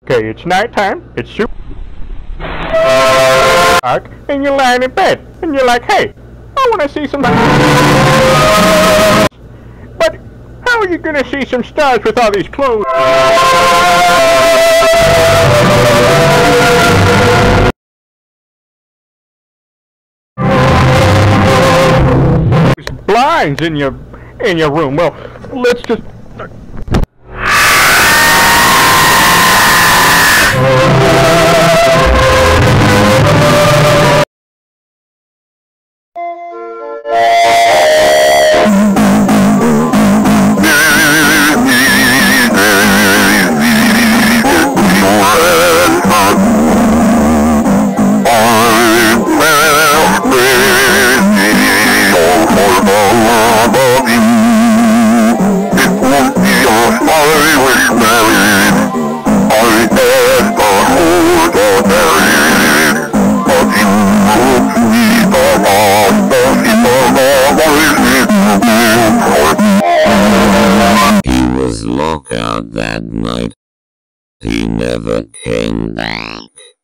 Okay, it's nighttime, it's super dark, and you're lying in bed, and you're like, hey, I want to see some. But how are you gonna see some stars with all these clothes? Blinds in your room. Well, let's just. He was locked out that night. He never came back.